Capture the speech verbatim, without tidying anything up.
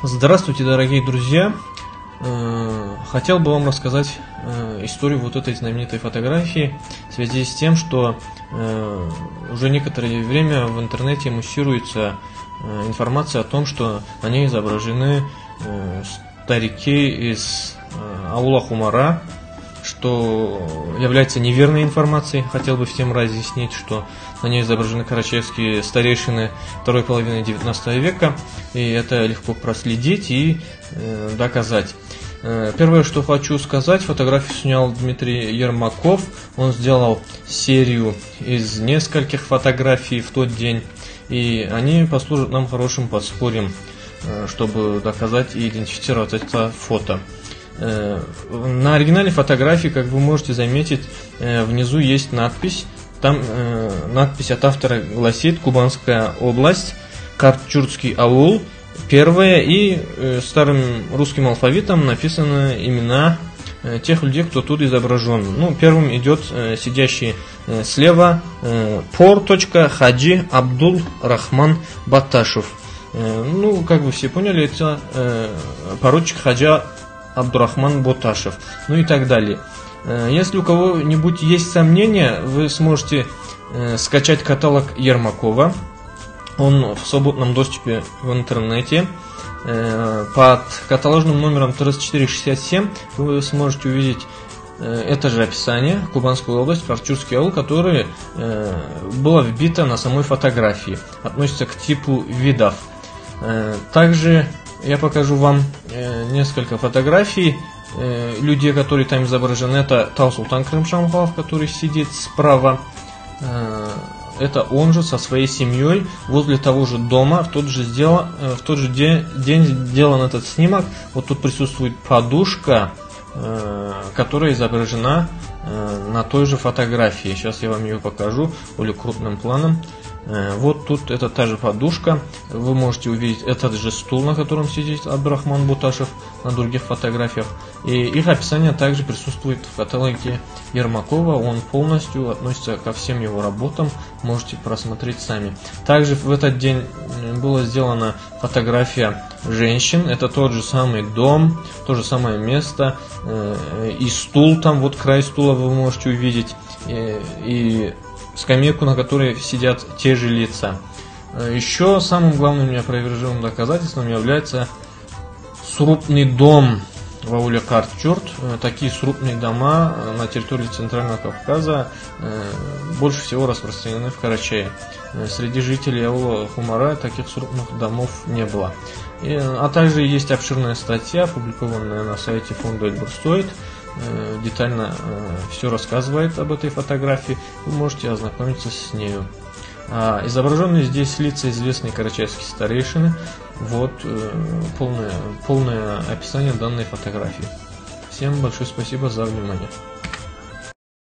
Здравствуйте, дорогие друзья! Хотел бы вам рассказать историю вот этой знаменитой фотографии в связи с тем, что уже некоторое время в интернете муссируется информация о том, что на ней изображены старики из аула Хумара, что является неверной информацией. Хотел бы всем разъяснить, что на ней изображены карачаевские старейшины второй половины девятнадцатого века, и это легко проследить и э, доказать. Э, первое, что хочу сказать, фотографию снял Дмитрий Ермаков. Он сделал серию из нескольких фотографий в тот день, и они послужат нам хорошим подспорьем, э, чтобы доказать и идентифицировать это фото. На оригинальной фотографии, как вы можете заметить, внизу есть надпись. Там э, надпись от автора гласит: Кубанская область, Картчуртский аул, первая, и э, старым русским алфавитом написаны имена э, тех людей, кто тут изображен. Ну, первым идет э, сидящий э, слева э, Пор. Хаджи Абдул Рахман Баташев. Э, ну, как вы все поняли, это э, поручик Хаджа Абдурахман Боташев, ну и так далее. Если у кого-нибудь есть сомнения, вы сможете э, скачать каталог Ермакова. Он в свободном доступе в интернете. Э, под каталожным номером тридцать четыре шестьдесят семь вы сможете увидеть э, это же описание: Кубанская область, Картчуртский аул, которое э, было вбито на самой фотографии. Относится к типу видов. Э, также я покажу вам э, несколько фотографий э, людей, которые там изображены. Это Тау-Султан Крым-Шамхалов, который сидит справа. Э, это он же со своей семьей возле того же дома. В тот же, сделан, э, в тот же день, день сделан этот снимок. Вот тут присутствует подушка, э, которая изображена э, на той же фотографии. Сейчас я вам ее покажу более крупным планом. Вот тут это та же подушка. Вы можете увидеть этот же стул, на котором сидит Абдурахман Боташев на других фотографиях. И их описание также присутствует в каталоге Ермакова. Он полностью относится ко всем его работам. Можете просмотреть сами. Также в этот день была сделана фотография женщин. Это тот же самый дом, то же самое место. И стул там, вот край стула вы можете увидеть. И, и скамейку, на которой сидят те же лица. Еще самым главным неопровержимым доказательством является срубный дом в ауле Картчурт. Такие срубные дома на территории Центрального Кавказа больше всего распространены в Карачае. Среди жителей аула Хумара таких срубных домов не было. И, а также есть обширная статья, опубликованная на сайте фонда Эльбрус. Детально э, все рассказывает об этой фотографии. Вы можете ознакомиться с нею. А, изображенные здесь лица известной карачаевские старейшины. Вот э, полное, полное описание данной фотографии. Всем большое спасибо за внимание.